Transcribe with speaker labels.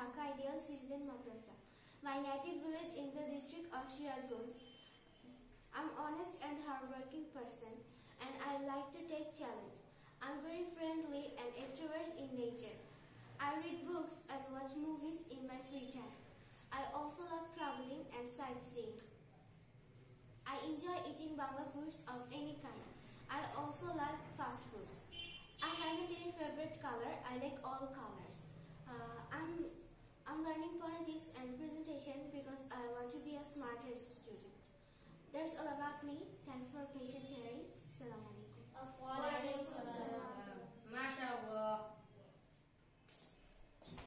Speaker 1: Dhaka Ideal Citizen Madrasa, my native village in the district of Sirazganj. I'm honest and hardworking person, and I like to take challenge. I'm very friendly and extrovert in nature. I read books and watch movies in my free time. I also love traveling and sightseeing. I enjoy eating Bangla foods of any kind. I also like fast foods. I haven't any favorite color. I like all colors. I'm learning politics and presentation because I want to be a smarter student. That's all about me. Thanks for patient hearing. Assalamu alaikum.